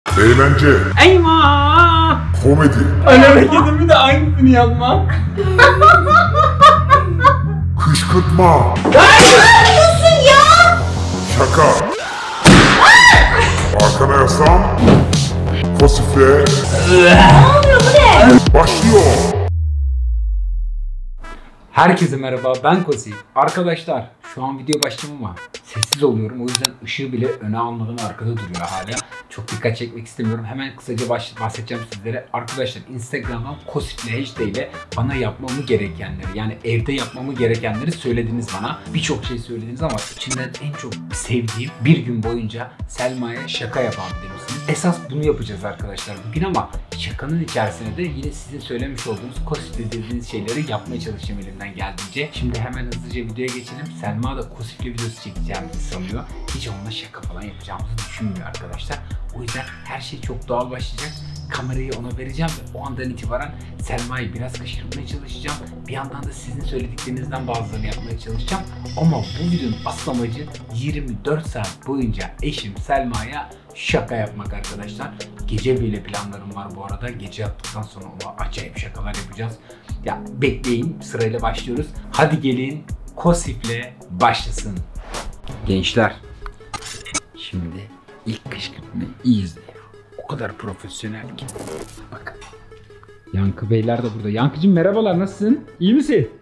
Eğlence. Eyvah! Komedi. Ön hareketimi de aynısını yapmam. Kışkırtma. Ne yapıyorsun ya? Şaka. Arkana yaslan. Kosifle. Ne oluyor bu ne? Başlıyor. Herkese merhaba, ben Kosi. Arkadaşlar, şu an video başladım ama sessiz oluyorum. O yüzden ışığı bile öne almadan arkada duruyor hala. Çok dikkat çekmek istemiyorum. Hemen kısaca bahsedeceğim sizlere. Arkadaşlar, Instagram'dan Kosifle hashtag ile bana yapmamı gerekenleri, yani evde yapmamı gerekenleri söylediniz bana. Birçok şey söylediniz ama içinden en çok sevdiğim bir gün boyunca Selma'ya şaka yapabilir misiniz? Esas bunu yapacağız arkadaşlar bugün ama şakanın içerisine de yine sizin söylemiş olduğunuz Kosifle dediğiniz şeyleri yapmaya çalışacağım elimden geldiğince. Şimdi hemen hızlıca videoya geçelim. Selma da Kosifle videosu çekeceğimizi sanıyor. Hiç onunla şaka falan yapacağımızı düşünmüyor arkadaşlar. O yüzden her şey çok doğal başlayacak. Kamerayı ona vereceğim ve o andan itibaren Selma'yı biraz kışkırtmaya çalışacağım. Bir yandan da sizin söylediklerinizden bazılarını yapmaya çalışacağım. Ama bu videonun asıl amacı 24 saat boyunca eşim Selma'ya şaka yapmak arkadaşlar. Gece bile planlarım var bu arada. Gece yaptıktan sonra ona acayip şakalar yapacağız. Ya bekleyin, sırayla başlıyoruz. Hadi gelin Kosifle başlasın. Gençler, şimdi ilk kışkırtmayı iyi izleyin. O kadar profesyonel ki. Bakın. Yankı Beyler de burada. Yankıcığım merhabalar, nasılsın? İyi misin?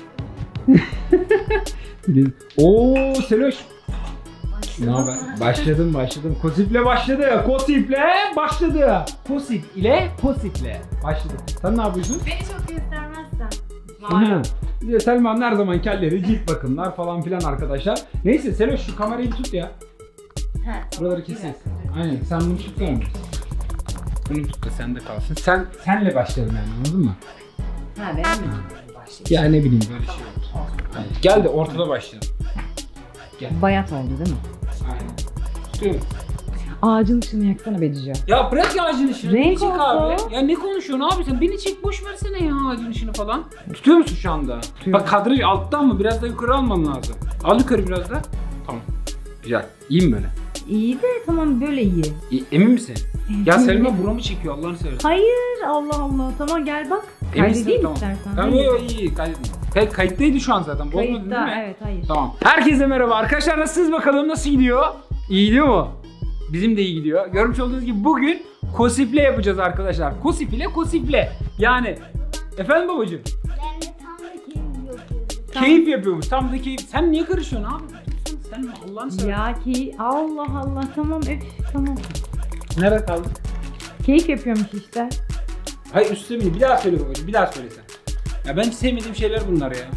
Oo Seloş. Ne haber? Başladım. Kosifle başladı. Kosif ile Kosifle başladı. Sen ne yapıyorsun? Beni çok göstermezsen. Selma'nın her zaman kelleri, cilt bakımlar falan filan arkadaşlar. Neyse Seloş, şu kamerayı bir tut ya. Buraları kesin. Aynen, sen bunu tutsana. Bunu tut da sende kalsın. Senle başlayalım yani, anladın mı? Ha, benim mi? Ya ne bileyim, böyle şey oldu. Aynen. Gel de ortada başlayalım. Gel. Bayat oldu değil mi? Aynen. Tutuyorum. Ağacın ışığını yaksana Bedice. Ya bırak ya ağacın ışığını. Renk Beni çek oldu. abi. Ya ne konuşuyorsun abi sen? Beni çek, boş versene ya ağacın ışığını falan. Tutuyor musun şu anda? Tutuyorum. Bak kadraj alttan mı? Biraz da yukarı almam lazım. Al yukarı biraz da. Tamam. Güzel. İyi mi böyle? İyi de tamam, böyle iyi. Emin misin? Ya Selma buramı çekiyor, Allah'ını seversen. Hayır, Allah Allah. Tamam gel bak. Eminsin, Kaydedeyim tamam. istersen. Tamam, Hayır. iyi kaydettim. Kayıttaydı şu an zaten. Bozmadın değil Kayıtta, mi? evet, hayır. Tamam. Herkese merhaba arkadaşlar, nasılsınız bakalım, nasıl gidiyor? İyi gidiyor mu? Bizim de iyi gidiyor. Görmüş olduğunuz gibi bugün Kosifle yapacağız arkadaşlar. Kosifle. Yani efendim babacığım? Ben de tam da keyif yapıyorum. Keyif yapıyormuş. Tam da keyif. Sen niye karışıyorsun abi? Sen Allah'ını seversen. Ya ki Allah Allah, tamam tamam. Nerede kaldık? Keyif yapıyormuş işte. Hayır, üstüne bir daha söyle babacığım. Bir daha söyle sen. Ya ben hiç sevmediğim şeyler bunlar ya.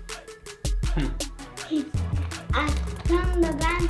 Hiç. Aslında ben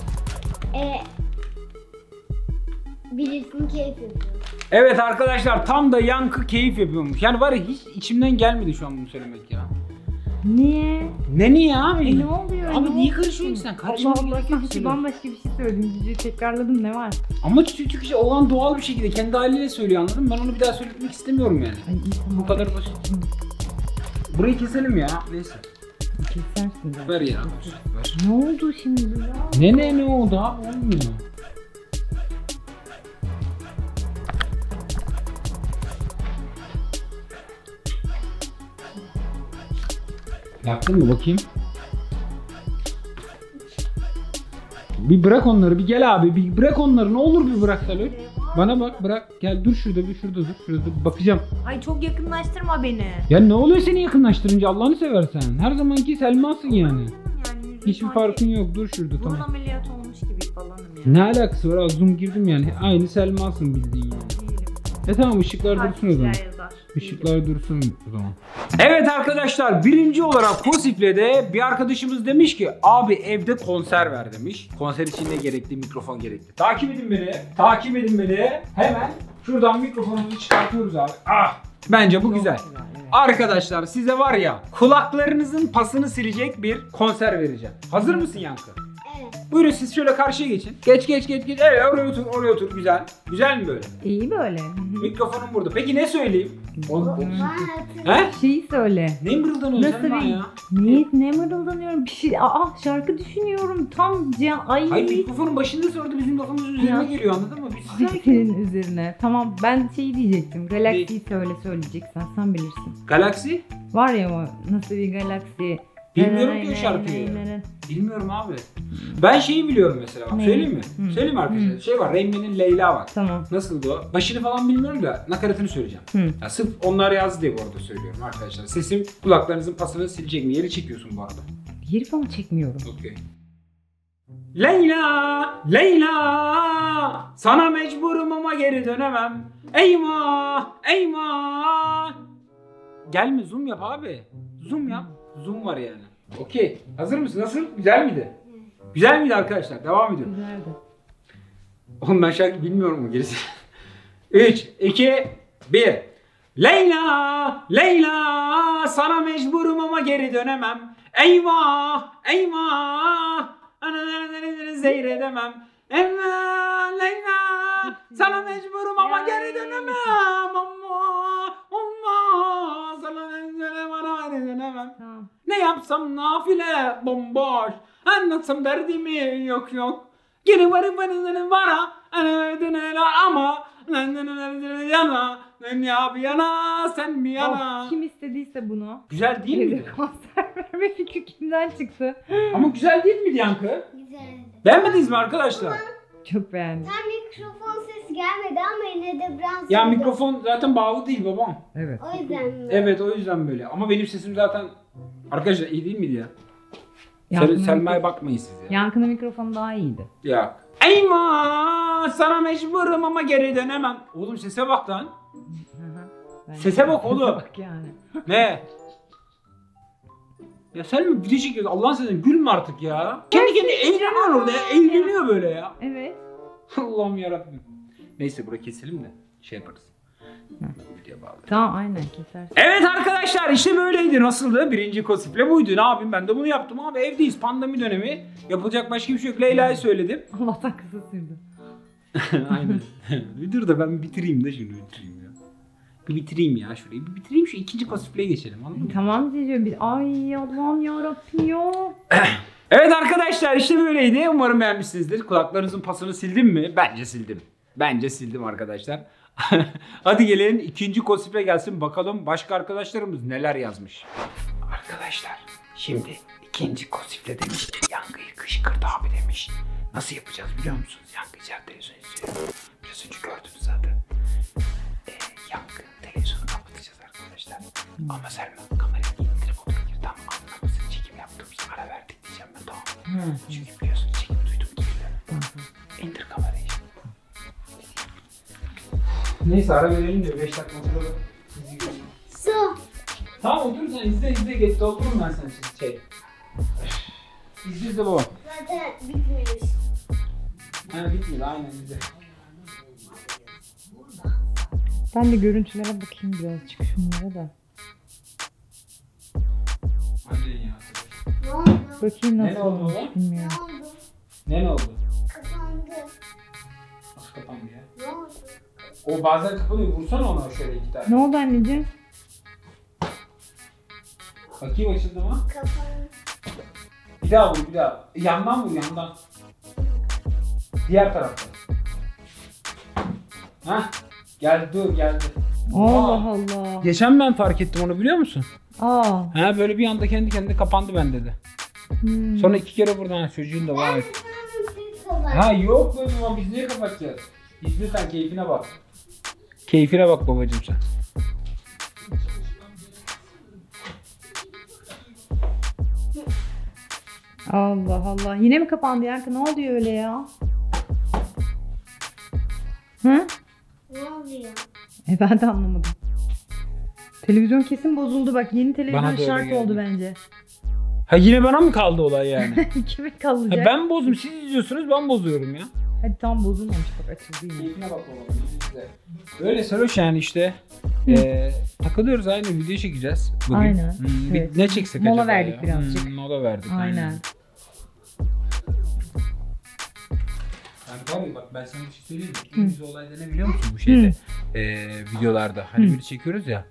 birisinin keyif yapıyorum. Evet arkadaşlar, tam da Yankı keyif yapıyormuş. Yani var ya, hiç içimden gelmedi şu an bunu söylemek ya. Niye? Niye abi? Ne oluyor? Abi Ne niye oldu karışıyorsun ki? sen? Karışmana Allah Allah, gerek yok sanki senin. bambaşka bir şey söyledim. Bedice tekrarladım, ne var? Ama küçük şey olan doğal bir şekilde kendi haliyle söylüyor, anladın mı? Ben onu bir daha söyletmek istemiyorum yani. Ay iyi, tamam. Bu kadar basit. Burayı keselim ya. Neyse. Kesersin zaten. Ver ya. Ver. Ne oldu şimdi ya? Ne oldu abi? Olmuyor. Yaktın mı bakayım? Bir bırak onları, bir gel abi, bir bırak onları, ne olur bir bırak Salih. Bana bak, bırak, gel dur şurada, şurada bir bakacağım. Ay çok yakınlaştırma beni. Ya ne oluyor seni yakınlaştırınca, Allah'ını seversen? Her zamanki Selma'sın yani. Yani Hiçbir farkın yok, dur şurada, burun tamam. ameliyat olmuş gibi falanım yani. Ne alakası var? Az zoom girdim yani. Aynı Selma'sın bildiğin yani. Değilim. Tamam, ışıklar dursun o zaman. Takipçiler yazar. Işıklar dursun o zaman. Evet arkadaşlar, birinci olarak Kosifle'de bir arkadaşımız demiş ki abi evde konser ver demiş. Konser için ne gerekli? Mikrofon gerekli. Takip edin beni. Hemen şuradan mikrofonumuzu çıkartıyoruz abi. Bence bu güzel. Evet. Arkadaşlar size var ya, kulaklarınızın pasını silecek bir konser vereceğim. Hazır mısın Yankı? Evet. Buyurun siz şöyle karşıya geçin. Geç. Evet oraya otur. Güzel. Güzel mi böyle? İyi böyle. Mikrofonum burada. Peki ne söyleyeyim? Bana hatırla. He? Şeyi söyle. Ne mırıldanıyorsun Nasıl sen bir... ya? Ne mırıldanıyorum? Bir şey... Şarkı düşünüyorum. Tam can... Ay. Hayır mikrofonun başında sonra bizim lafımızın üzerine Ya. geliyor anladın mı? Biz Senin üzerine. Tamam ben şey diyecektim. Galaxy'yi söyleyeceksen sen bilirsin. Galaxy? Var ya o nasıl bir galaksi. Bilmiyorum ki o şarkıyı. Bilmiyorum abi. Ben şeyi biliyorum mesela. Bak, Ne? söyleyeyim mi? Hı. Söyleyeyim mi arkadaşlar? Şey var. Rain Man'in Leyla var. Tamam. Nasıldı o? Başını falan bilmiyorum da nakaratını söyleyeceğim. Hı. Ya sırf onlar yazdı diye bu arada söylüyorum arkadaşlar. Sesim kulaklarınızın pasını silecek mi? Yeri çekiyorsun bu arada. Yeri falan çekmiyorum. Okey. Leyla, Leyla, sana mecburum ama geri dönemem. Eyvah. Gelme zoom yap abi. Zoom yap. Zoom var yani. Okey. Hazır mısın? Nasıl? Güzel miydi? Güzel miydi arkadaşlar? Devam ediyorum. Güzeldi. Oğlum ben şarkı bilmiyorum mu gerisi? 3, 2, 1. Leyla, Leyla, sana mecburum ama geri dönemem. Eyvah. Seyredemem. Eyvah, Leyla, sana mecburum ama geri dönemem. Ama sana mecburum ama geri dönemem. Tamam. Ne yapsam nafile bomboş. Anlatsam derdimi yok. Geri varıp vara ama yana sen mi yana. Kim istediyse bunu. Güzel değil Evde miydi? konser verme fikri kimden çıktı? Ama güzel değil miydi Yankı? Güzeldi. Beğenmediniz mi arkadaşlar? Çok beğendim. Tam mikrofon sesi gelmedi ama yine de biraz... Ya mikrofon zaten bağlı değil babam. Evet. O yüzden mi? Evet o yüzden böyle. Ama benim sesim zaten... Arkadaşlar iyi değil miydi ya? Yankı'nın Selma'ya bakmayın siz ya. Yankı'nın mikrofonu daha iyiydi. Ya. Eyvah! Sana mecburum ama geri dönemem. Oğlum sese bak lan. Bence Sese bak oğlum. Bak yani. Ne? Ya sen mi video çekiyorsun? Allah'ın sesini gülme artık ya. Kendi kendine eğleniyor orada ya. Eğleniyor böyle ya. Evet. Allah'ım yarabbim. Neyse burayı keselim de şey yaparız. Video bağlı. Tamam aynen kesersin. Evet arkadaşlar işte böyleydi. Nasıldı? Birinci cosplay buydu. Ne yapayım ben de bunu yaptım abi. Evdeyiz. Pandemi dönemi. Yapılacak başka bir şey yok. Leyla'yı söyledim. Allah'tan kısa sürdü. Aynen. Bir dur da ben bitireyim de şunu bitireyim ya. Bir bitireyim ya şurayı. Bir bitireyim şu ikinci cosplay'e geçelim anladın mı? Tamam diyeceğim. Ay Allah'ım yarabbim ya. Evet arkadaşlar işte böyleydi. Umarım beğenmişsinizdir. Kulaklarınızın pasını sildim mi? Bence sildim. Bence sildim arkadaşlar. Hadi gelin ikinci cosplay gelsin bakalım başka arkadaşlarımız neler yazmış. Arkadaşlar şimdi ikinci cosplay demiş. Yankı'yı kışkırdı abi demiş. Nasıl yapacağız biliyor musunuz? Yankı içeride televizyon izliyor. Biraz önce gördünüz zaten. Yankı televizyonu kapatacağız arkadaşlar. Ama Selma kamerayı indirip oturur. Tam anlamasın çekim yaptığımızda ara verdik diyeceğim ben tamam. Çünkü biliyorsun çekim duydum gibi. İndir kamerayı. Neyse ara verelim de 5 dakika sonra Su. Tamam otur sen izle geç doldururum ben sana şey. İzle baba. Zaten bitmemiş. Ha bitmedi aynen izle. Ben de görüntülere bakayım birazcık şunlara da. Aynen ya. Ne oldu? Bakayım Ne nasıl oldu olmuş oğlum? bilmiyorum. Ne oldu? Ne oldu? Kapandı. Nasıl kapandı ya? Ne oldu? O bazen kapanıyor vursana ona şöyle 2 tane. Ne oldu anneciğim? Bakayım açıldı mı? Kapandı. Bir daha vur bir daha. Yandan vur yandan. Diğer taraftan. Hah. Geldi dur geldi. Allah Allah. Geçen ben fark ettim onu biliyor musun? Aa. Ha böyle bir anda kendi kendine kapandı bende de. Sonra 2 kere buradan çocuğun da var. Siz kapat. Ha yok be baba biz niye kapatacağız? İzle sen keyfine bak. Keyfine bak babacığım sen. Allah Allah. Yine mi kapandı Yankı? Ne oluyor öyle ya? Hı? Ne oluyor? Ben de anlamadım. Televizyon kesin bozuldu bak. Yeni Bana televizyon da öyle şart geldi. oldu bence. Ha yine bana mı kaldı olay yani? Kime Ha, kalacak? ben bozdum siz izliyorsunuz ben bozuyorum ya. Hadi tam bozulmamış bak açıldı yine. Keyfine bak babacığım izle. Öyle sarhoş yani işte. Takılıyoruz aynı video çekeceğiz bugün. Aynen, Bir, evet. ne çeksek acaba? Mola verdik birazcık. Mola verdik. Aynen. Yani tabii bak ben sana bir şey söyleyeyim mi? En güzel olayda ne biliyor musun bu şeyde? Videolarda. Hani böyle çekiyoruz ya.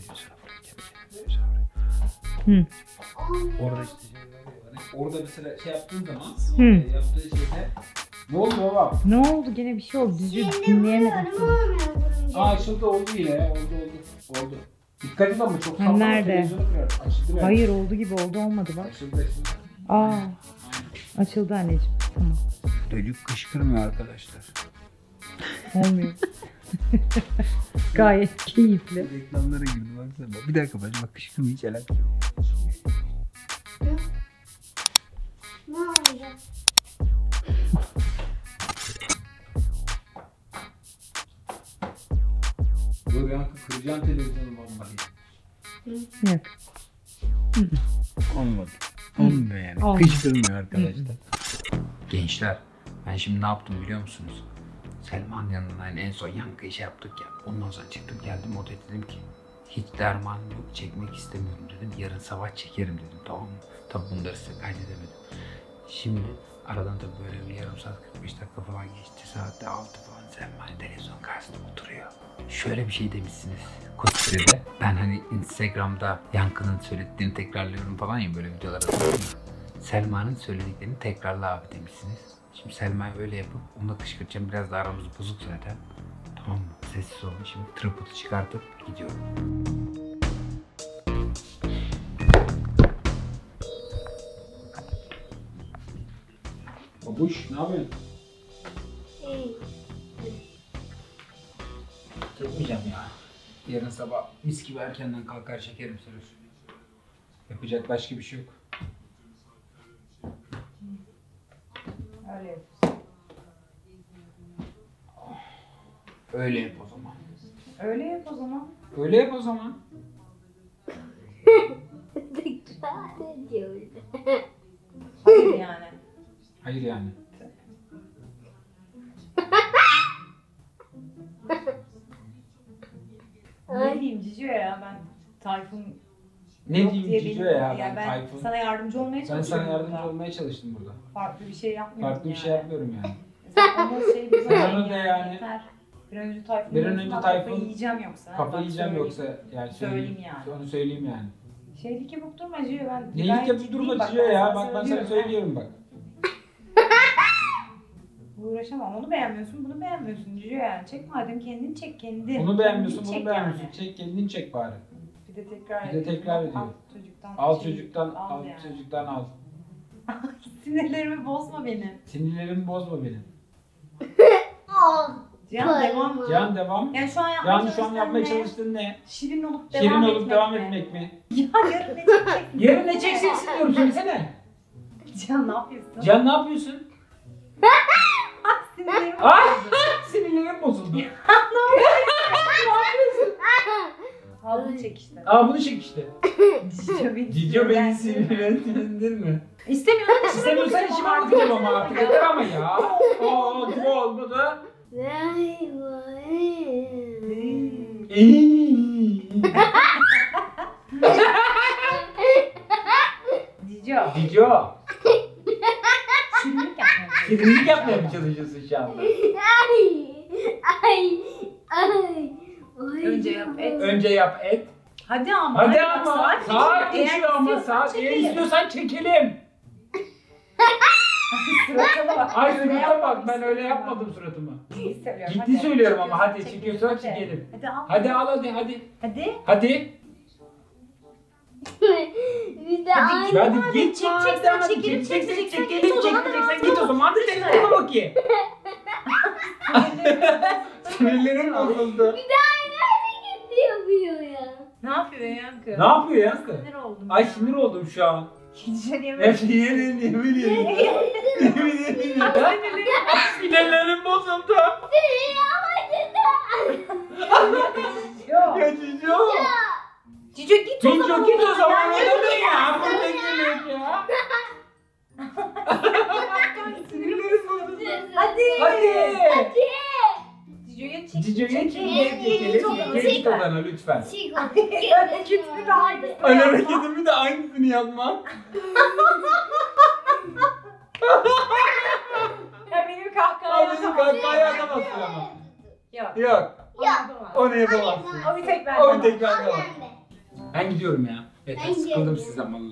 Orada işte orada mesela şey yaptığın zaman yaptığı şeyde ne oldu baba? Ne oldu? Gene bir şey oldu. Düzgün dinleyemedim. Açıldı oldu yine. Oldu. Dikkat et ama çok sallama. Nerede? Televizyonu kırar. Açıldı bence. Hayır oldu gibi oldu olmadı bak. Açıldı. Aa, açıldı anneciğim. Tamam. Dölük kışkırmıyor arkadaşlar. Olmuyor. Gayet keyifli. Reklamlara girdi baksana. Bir dakika bak kışkırmıyor hiç alakası yok. Ne olacak? Dur yankı kıracağım televizyonu vallahi. Yok. Olmadı. Olmuyor yani. Olmadı. Kışkırmıyor arkadaşlar. Gençler ben şimdi ne yaptım biliyor musunuz? Selman yanından en son yankı işi yaptık ya. Ondan sonra çıktım geldim odaya dedim ki hiç dermanım yok çekmek istemiyorum dedim. Yarın sabah çekerim dedim tamam mı? Tabi bunları size kaydedemedim. Şimdi aradan da böyle bir yarım saat 45 dakika falan geçti. Saatte 6 falan Selman televizyon karşısında oturuyor. Şöyle bir şey demişsiniz Koskore'de. Ben hani Instagram'da Yankı'nın söylediklerini tekrarlıyorum falan ya böyle videolar atıyorum. Selma'nın söylediklerini tekrarla abi demişsiniz. Şimdi Selma'yı öyle yapıp onunla kışkırtacağım. Biraz da aramız bozuk zaten. Tamam mı? Sessiz olun. Şimdi tripodu çıkartıp gidiyorum. Babuş ne yapıyorsun? İyi. Çekmeyeceğim ya. Yarın sabah mis gibi erkenden kalkar çekerim söz. Yapacak başka bir şey yok. Öyle yap. Öyle yap o zaman. Öyle yap o zaman. Öyle yap o zaman. Tekrar ediyoruz. Hayır yani. Hayır yani. Ne diyeyim Cicio ya ben Tayfun Ne yok diyeyim diye Cicio benim- ya yani ben Tayfun. sana yardımcı olmaya Ben çalışıyorum. sana yardımcı burada. olmaya çalıştım burada. Farklı bir şey yapmıyorum. Farklı bir şey yani. yapmıyorum yani. Sen onu şey bir Sen onu da yani- Yeter. Bir an önce Tayfun'un Bir an önce yüzünden Tayfun- kafayı yiyeceğim yoksa. Kafa Ben yiyeceğim söyleyeyim. yoksa yani Söyleyeyim yani. Onu söyleyeyim yani. Şeylik yapıp durma Cicio ben. Neyi gayet yapıp ciddiyim. durma Bak, Cicio ya. sana Bak ben sana söylüyorum bak. Uğraşamam. Onu beğenmiyorsun, bunu beğenmiyorsun Cicio yani. Çek madem kendin çek kendi. Bunu beğenmiyorsun, Kendin bunu çek beğenmiyorsun. yani. Çek kendin çek bari. Bir de tekrar Bir de tekrar Al ediyor. çocuktan. Al şey, çocuktan, al yani. çocuktan al. Sinirlerimi bozma beni. Sinirlerimi bozma benim. Cihan Vay devam. vay. Can devam. Yani şu an yapmaya Yani şu an çalıştığın yapmaya ne? çalıştığın ne? Şirin olup Şirin olup devam mi? etmek mi? Ya yarın ne çekeceksin? Yarın ne çekeceksin diyorum söylesene. Cihan ne yapıyorsun? Can ne yapıyorsun? Sinirlerimi Ay bozdu. sinirlerim bozuldu. Al bunu çek işte. Aa bunu çek işte. Cicio beni sinirlendirdin mi? İstemiyorsan İstemiyorsan işime bakacağım ama artık yeter ama ya. Aa gibi olmadı. Vay vay. Cicio. Cicio. Şirinlik yapmaya çalışıyorum. Şirinlik yapmaya mı çalışıyorsun şu anda? Ay. Ay. Ay. Önce yap, et. Önce yap et. Hadi ama. Hadi bak, ama saat geçiyor. geçiyor ama Eğer saat. Eğer çekelim. istiyorsan çekelim. Suratına bak. Ay Öyle surata yapmamışsın bak ben öyle ya. yapmadım suratımı. Ciddi söylüyorum. Ciddi hadi. söylüyorum ama hadi Çekiyorsan çekiyorsan hadi. çekelim. Hadi al. Hadi al hadi. Hadi. Hadi. Bir de aynı. Hadi git. çekeceksen hadi, çekelim, çekeceksen çekeceksen çekelim, git o zaman, çekeceksen hadi, git o zaman. Hadi lütfen. çekelim bakayım. Sinirlerim bozuldu. Bir de aynı hareket yapıyor ya. Ne yapıyor Yankı? Ne yapıyor Yankı? Sinir oldum. Ay sinir oldum şu an. Cicio niye Hep yemin sinirlerim bozuldu. Yok. Ya Cicio. Cicio git o zaman. Cicio git o zaman. Yani Orada ne ya? Burada geliyor ya. Sinirlerim bozuldu. Hadi. Hadi. Cicio'ya çek. Cicio'ya çek. çekelim. Geç odana lütfen. Çık. Hareketini de aynı. Ay hareketimi de aynısını yapmam. Ya benim kahkahaya Kahkaha yapamazsın ama. Yok. Yok. Yapamaz. Onu yapamazsın. O bir tek ben. O bir tek ben de var. Ben de. Ben gidiyorum ya. Yeter Ben sıkıldım gidiyorum. sizden valla.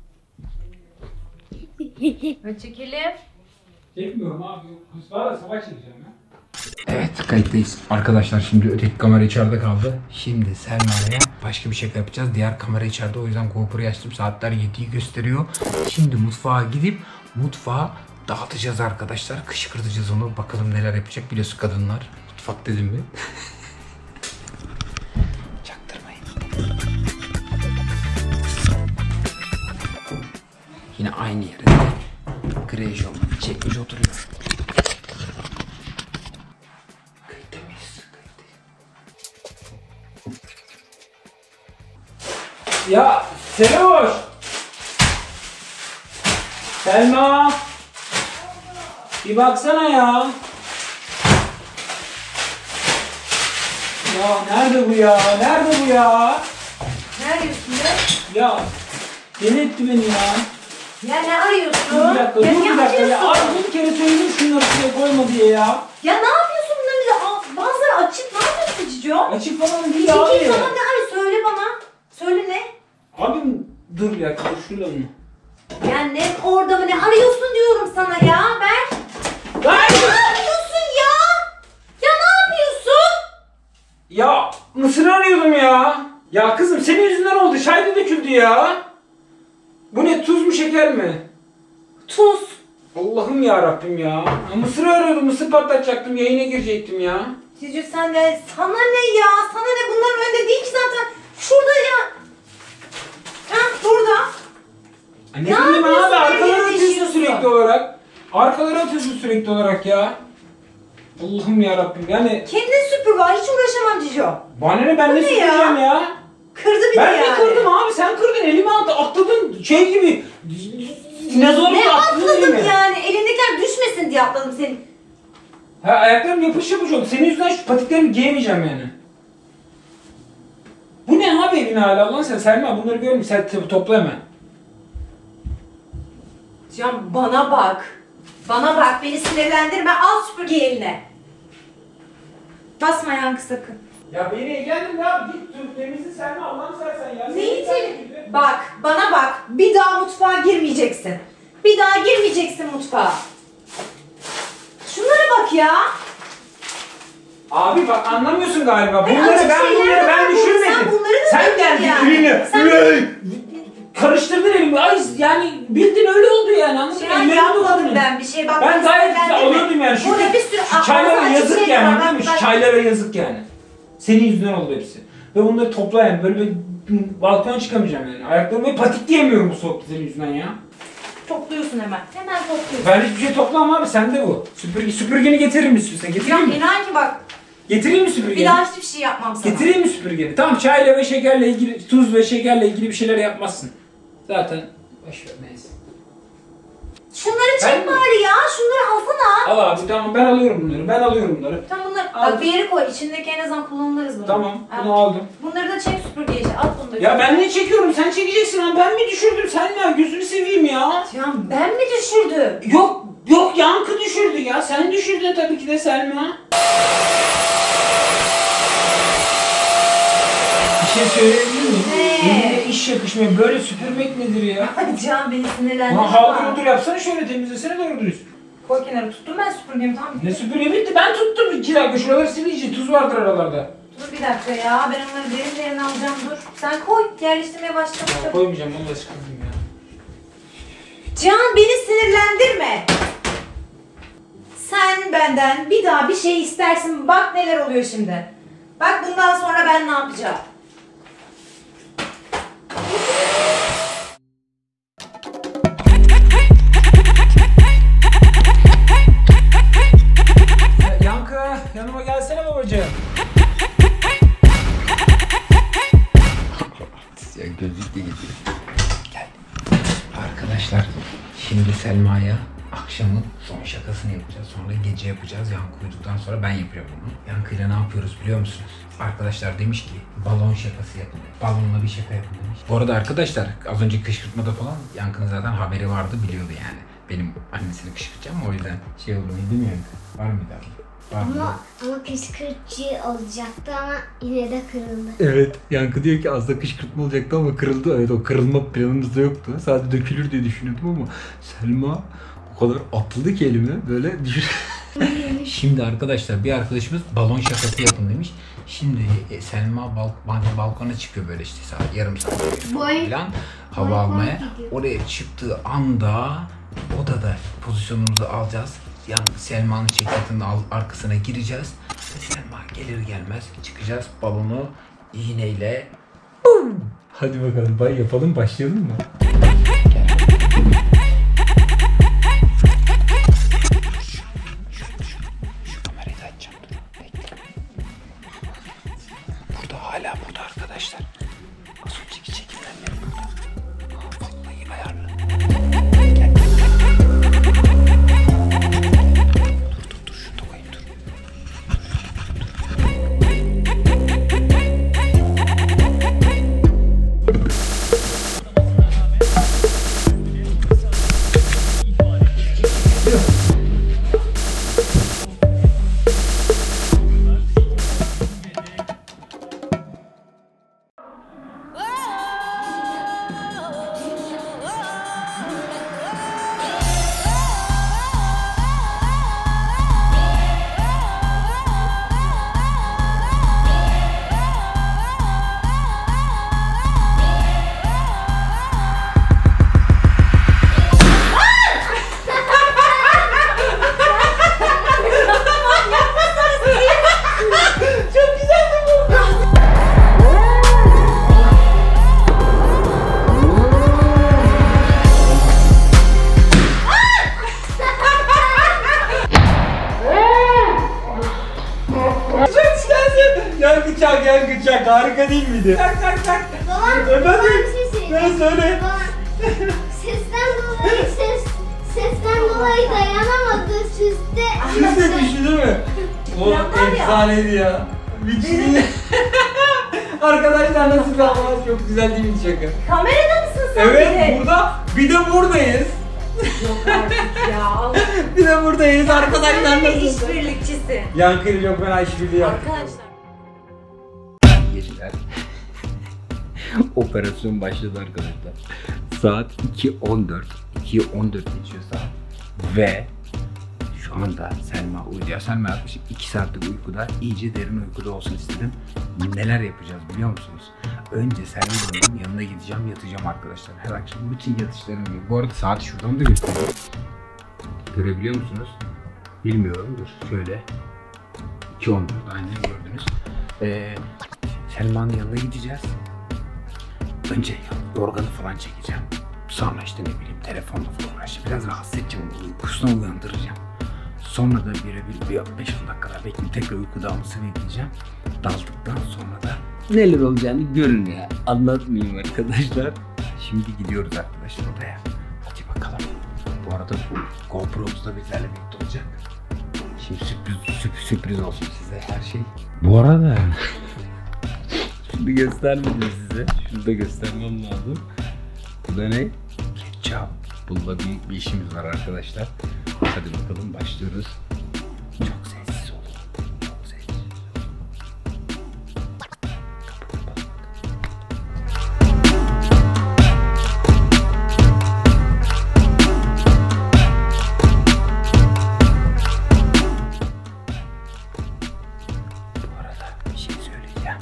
Hadi çekelim. Çekmiyorum abi. Kusura sabah çekeceğim ya. Evet kayıttayız. Arkadaşlar şimdi öteki kamera içeride kaldı. Şimdi Selma'ya başka bir şaka yapacağız. Diğer kamera içeride, o yüzden GoPro'yu açtım. Saatler 7'yi gösteriyor. Şimdi mutfağa gidip mutfağı dağıtacağız arkadaşlar. Kışkırtacağız onu. Bakalım neler yapacak. Biliyorsun kadınlar. Mutfak dedim mi? Çaktırmayın. Yine aynı yerde. Grej olmadı. Çekmiş oturuyor. Ya Seloş! Selma! Bir baksana ya. Ya nerede bu ya? Nerede bu ya? Ne arıyorsun be? Ya deli etti beni ya. Ya ne arıyorsun? Dur bir dakika, Ya dur niye bir dakika ya. açıyorsun? Abi bir kere söyledim şunları şuraya koyma diye ya. Ya ne yapıyorsun bunları bir de bazıları açık, ne yapıyorsun Cicio? Açık falan değil Çekil abi. sana ne arıyor? Söyle bana. Söyle ne? Abi dur bir dakika, dur şurada mı? Ya ne orada mı, ne arıyorsun diyorum sana ya, ver. Lan! Ne yapıyorsun ya? Ya ne yapıyorsun? Ya mısır arıyordum ya. Ya kızım senin yüzünden oldu. Şahidi döküldü ya. Bu ne, tuz mu şeker mi? Tuz. Allah'ım ya Rabbim ya. Ya mısır arıyordum. Mısır patlatacaktım. Yayına girecektim ya. Cicio sen de sana ne ya? Sana ne, bunların önünde değil ki zaten. Şurada ya. Hah burada. Ne Ne bileyim yapıyorsun, abi, arkalara nereye atıyorsun değişiyorsun? sürekli olarak. Arkalara atıyorsun sürekli olarak ya. Allah'ım ya Rabbim yani. Kendin süpür var, hiç uğraşamam Cicio. Bana ne, ben Bu ne ne ya? süpüreceğim ya? Kırdı bir Ben de ne yani. kırdım abi, sen kırdın, elime atladın şey gibi. Dinozor Ne gibi attın atladım elime. yani? Elindekiler düşmesin diye atladım senin. Ha, ayaklarım yapış yapış oldu. Senin yüzünden şu patiklerimi giyemeyeceğim yani. Bu ne abi evin hala, Allah'ın sen Selma bunları görmüş, sen topla hemen. Can bana bak. Bana bak, beni sinirlendirme, al süpürgeyi eline. Basma Yankı sakın. Ya beni ilgilendir ya, git temizle Selma, Allah'ını seversen ya. Neyi bak, bana bak. Bir daha mutfağa girmeyeceksin. Bir daha girmeyeceksin mutfağa. Şunlara bak ya. Abi bak anlamıyorsun galiba. Ben Bunları açık ben şeyler ben var, düşürmedim. sen bunları da Sen yaptın geldin yani. elini. Sen- Ey! Karıştırdın elimi. Ay yani bildin öyle oldu yani, anladın mı? Ya Ellerimi yapmadım dokundun. ben bir şey. Bak, Ben beni gayet güzel sinirlendirme. alıyordum yani. Burada bir sürü şu çaylara ağzı açık yazık şeyler yani, var. değil mi? Şu Bak- çaylara yazık yani. Senin yüzünden oldu hepsi. Ve bunları topla yani. Böyle bir balkona çıkamayacağım yani. Ayaklarımı patik diyemiyorum bu soğukta senin yüzünden ya. Topluyorsun hemen. Hemen topluyorsun. Ben hiçbir şey toplamam abi, sende bu. Süpürgeni getirir misin sen? Ya Getireyim mi? inan ki bak, Getireyim mi süpürgeni? bir daha hiçbir şey yapmam sana. Getireyim mi süpürgeni? Tamam, çayla ve şekerle ilgili, tuz ve şekerle ilgili bir şeyler yapmazsın. Zaten boşver, neyse. Şunları çek Ben- bari ya. Şunları alsana. Al abi, tamam, ben alıyorum bunları. Ben alıyorum bunları. Tam bunları Al. bak bir yere koy. İçindeki en azından kullanırız bunu. Tamam, Al. bunu aldım. Bunları da çek süpürgeye. At bunları. Ya ben ne çekiyorum? Sen çekeceksin abi. Ben mi düşürdüm? Sen mi? Gözünü seveyim ya. Can ben mi düşürdüm? Yok Yankı düşürdü ya. Sen düşürdün tabii ki de Selma. Bir şey söyleyebilir miyim? Ne? Eline iş yakışmıyor. Böyle süpürmek nedir ya? Ay Can beni sinirlendirme. Ulan halkı otur yapsana, şöyle temizlesene doğru dürüst. Koy kenara, tuttum ben süpürgemi, tamam mı? Ne süpürge bitti? Ben tuttum 2 dakika. Şuraları silici. Tuz vardır aralarda. Dur bir dakika ya, ben onları derin derin alacağım, dur. Sen koy, yerleştirmeye başla. Ya koymayacağım, onu da sıkıldım ya. Can beni sinirlendirme. Sen benden bir daha bir şey istersin, bak neler oluyor şimdi. Bak bundan sonra ben ne yapacağım. Yankı, yanıma gelsene babacığım. Ya gözlük de getir. Gel. Arkadaşlar, şimdi Selma'ya akşamın son şakasını yapacağız. Sonra gece yapacağız. Yankı uyuduktan sonra ben yapacağım bunu. Yankı'yla ne yapıyoruz biliyor musunuz? Arkadaşlar demiş ki balon şakası yapın. Balonla bir şaka yapın demiş. Bu arada arkadaşlar, az önce kışkırtmada falan Yankı'nın zaten haberi vardı, biliyordu yani. benim annesini kışkırtacağım, o yüzden şey olur değil mi yani? Var mıydı abi? Var mı? Ama kışkırtıcı olacaktı ama yine de kırıldı. Evet, Yankı diyor ki az da kışkırtma olacaktı ama kırıldı. Evet, o kırılma planımızda yoktu. Sadece dökülür diye düşünüyordum ama Selma o kadar atladı ki elime böyle düşün. Şimdi arkadaşlar bir arkadaşımız balon şakası yapın demiş. Şimdi Selma balkona çıkıyor böyle işte saat yarım saat falan hava almaya. Oraya çıktığı anda odada pozisyonumuzu alacağız. Yani Selma'nın çeketinin arkasına gireceğiz. Ve Selma gelir gelmez çıkacağız balonu iğneyle. Hadi bakalım yapalım, başlayalım mı? Şu kamerayı da açacağım. Bekle. Hala burada arkadaşlar. Az önceki çekimden beri burada. Vallahi ayarlı. Gel. Dur şunu da koyayım dur. Yankı çak harika değil miydi? Çak. Babam, Efendim? bir şey Ne söyle? Babam, sesten dolayı dayanamadı. Süste düştü değil mi? O efsaneydi ya. Müthişti. Arkadaşlar nasıl kalmaz? Çok güzel değil mi şaka? Kamerada mısın sen? Evet, burada. Bir de buradayız. Yok artık ya. Allah. Bir de buradayız. Arkadaşlar nasıl? İşbirlikçisi. Yankı'yla çok fena işbirliği yaptık. Arkadaşlar. Geceler. Operasyon başladı arkadaşlar. Saat 2.14. 2.14 geçiyor saat. Ve şu anda Selma uyuyor. Selma yaklaşık 2 saatlik uykuda. İyice derin uykuda olsun istedim. Neler yapacağız biliyor musunuz? Önce Selma'nın yanına gideceğim, yatacağım arkadaşlar. Her akşam bütün yatışlarım gibi. Bu arada saati şuradan da gösteriyorum. Görebiliyor musunuz? Bilmiyorum. Dur şöyle. 2.14 aynen gördünüz. Selma'nın yanına gideceğiz. Önce yorganı falan çekeceğim. Sonra işte ne bileyim telefonla falan uğraşacağım. Biraz rahatsız edeceğim onu. Uykusuna uyandıracağım. Sonra da bir 5-10 dakika bekleyip tekrar uyku dalması bekleyeceğim. Daldıktan sonra da neler olacağını görün ya. Anlatmayayım arkadaşlar. Şimdi gidiyoruz arkadaşlar odaya. Hadi bakalım. Bu arada GoPro'muz da bizlerle birlikte olacak. Şimdi sürpriz olsun size her şey. Bu arada şunu göstermedim size. Şunu da göstermem lazım. Bu da ne? Ketçap. Bununla büyük bir işimiz var arkadaşlar. Hadi bakalım başlıyoruz. Çok sessiz olun. Çok sessiz. Bu arada bir şey söyleyeceğim.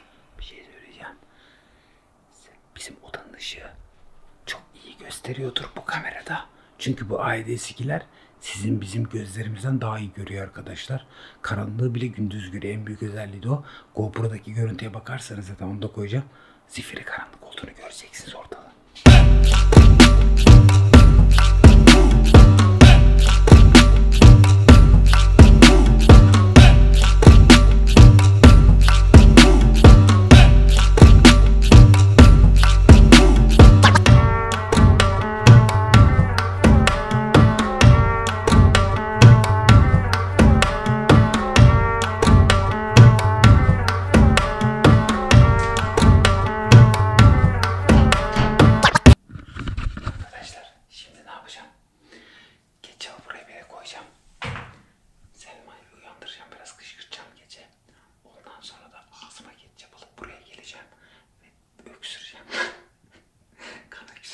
Bizim odanın ışığı çok iyi gösteriyordur bu kamerada. Çünkü bu AED-2'ler sizin bizim gözlerimizden daha iyi görüyor arkadaşlar. Karanlığı bile gündüz görüyor. En büyük özelliği de o. GoPro'daki görüntüye bakarsanız zaten onu da koyacağım. Zifiri karanlık olduğunu göreceksiniz ortada.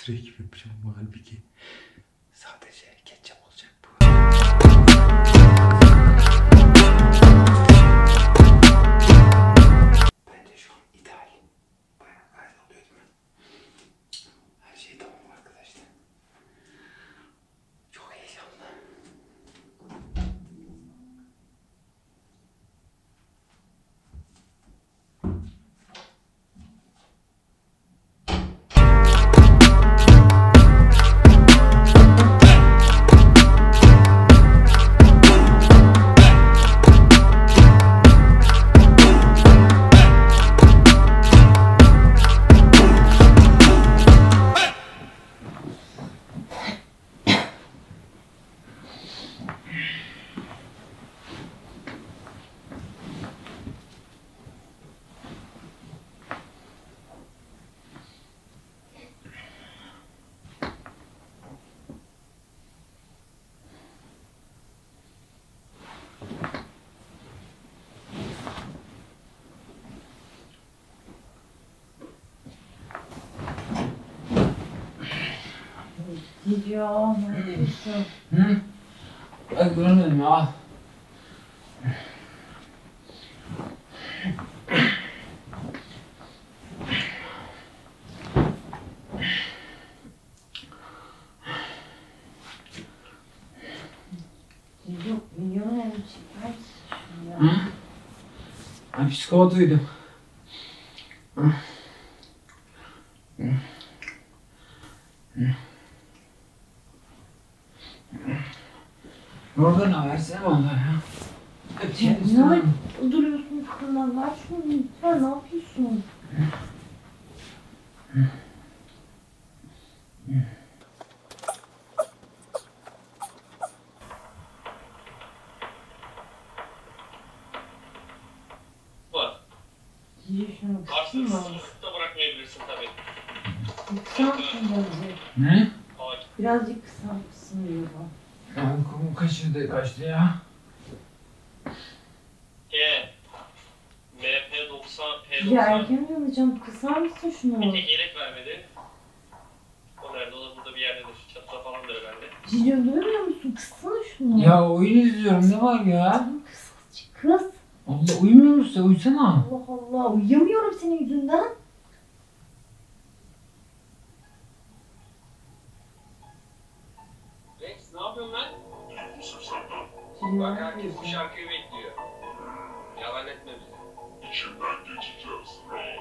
ekstra ekip yapacağım ama halbuki sadece ketçap olacak bu. Bence şu an ideal. Bayağı gayet oluyor değil mi? Her şey tamam arkadaşlar. Çok heyecanlı. Ya ne yapıyorsun? Hı? Ben görmedim ya. Yok, milyon çıkar. Hı? Ben psikopat uyudum. Yorganı versene bana ya. Ne duruyorsun şuradan? Ver şunu lütfen, ne yapıyorsun? Var. İyi şunu kısayım mı? Arsız da bırakmayabilirsin tabii. Kısar mısın birazcık? Ne? Hayır. Birazcık kısar mısın diyorum. Ben kolum kaçtı ya. MP90, Ya P90 erken uyanacağım, kısar mısın şunu? bir tek yelek vermedi. O nerede? O da burada bir yerdedir. Çatıda falandır herhalde. Cici duymuyor musun? Kıssana şunu. Ya oyun izliyorum ne var ya? Tamam kıs azıcık kıs. Allah uyumuyor musun? Uysana. Allah Allah, uyuyamıyorum senin yüzünden. Rex ne yapıyorsun lan? Cici Bak ne herkes bu yapıyorsun? şarkıyı bekliyor. Yalan etme bize. İçinden geçeceğiz.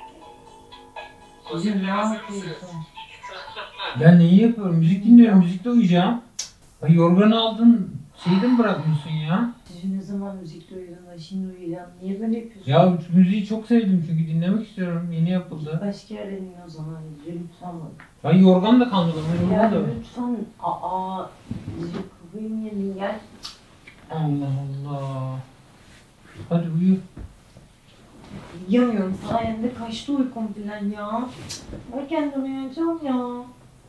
Cici ne Hazır mısın? yapıyorsun? Ya neyi yapıyorum? Müzik dinliyorum. Müzikle uyuyacağım. Ay yorganı aldın. Şeyi de mi bırakmıyorsun ya? Cici ne zaman müzikle uyudun da şimdi uyuyacağım. Niye böyle yapıyorsun? Ya müziği çok sevdim çünkü dinlemek istiyorum. Yeni yapıldı. Başka yere dinle o zaman. Cici lütfen bak. Ben yorgan da kalmadım. Ben Ya yorgan da. lütfen. Aa. Cici kafayı mı yedin gel. Allah Allah. Hadi uyu. Uyuyamıyorum. Sayende kaçtı uykum filan ya. Erkenden uyanacağım ya.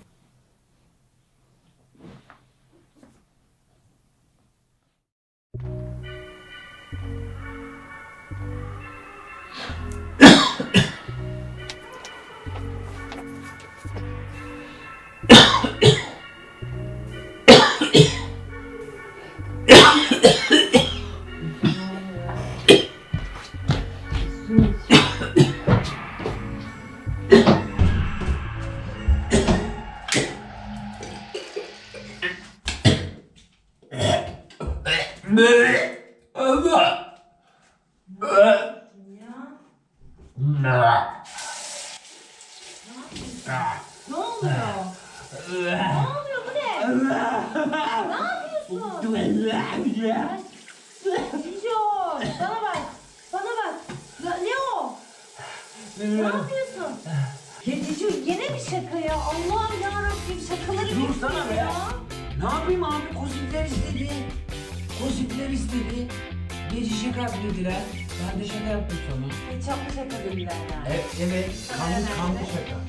Ne oluyor? Ne oluyor bu ne? Ne yapıyorsun? Cicio, bana bak. Bana bak. Ne o? Ne yapıyorsun? Ya Cicio yine bir şaka ya. Allah'ım yarabbim şakaları Dursana be. ya. Ne yapayım abi? Kozipler istedi. Kozipler istedi. Gece şaka yap dediler. Ben de şaka yaptım sonra. Ketçaplı şaka dediler yani. Evet. Kanlı şaka.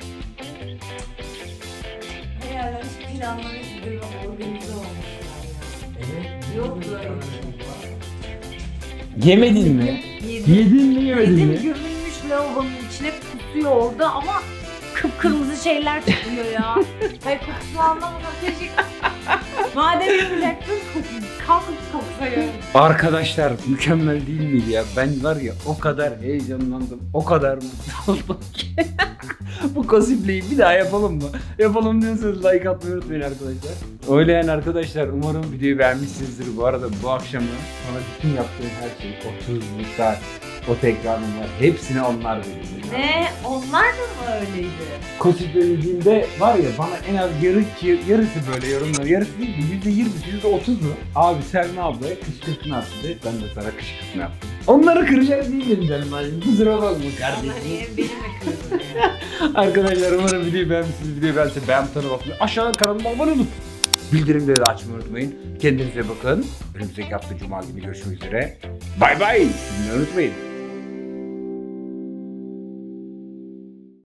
Hayaller hiç planları hiç böyle organize olmuşlar ya. Evet. Yok böyle bir şey. Yemedin mi? Yedim. Yedin mi yemedin Yedim mi? gömülmüş lavabonun içine pusuyor orada ama kırmızı şeyler çıkıyor ya. Hayır kokusunu anlamadım. Teşekkür. Madem yapacaktın kalk kokusayım. Arkadaşlar mükemmel değil miydi ya? Ben var ya o kadar heyecanlandım, o kadar mutlu oldum ki. Bu cosplay'i bir daha yapalım mı? Yapalım diyorsanız like atmayı unutmayın arkadaşlar. Öyle yani arkadaşlar, umarım videoyu beğenmişsinizdir. Bu arada bu akşamı sana bütün yaptığım her şeyi, 30 saat, o tekrarlar hepsini onlar verdi. Ne? Onlar da mı öyleydi? Cosplay'ciğimde var ya bana en az yarısı böyle yorumlar. Yarısı değil de %20, %30 mu? Abi Selma ablaya kışkırtma yaptı de, ben de sana kışkırtma yaptım. Onları kıracak değilim canım abi. Kusura bakma kardeşim. Benim mi kırdın ya? Arkadaşlar umarım videoyu beğenmişsiniz. Videoyu beğendiyseniz beğen butonuna basmayı, aşağıdan kanalıma abone olun. Bildirimleri de açmayı unutmayın. Kendinize bakın. Önümüzdeki hafta Cuma günü görüşmek üzere. Bay bay. Sizi unutmayın.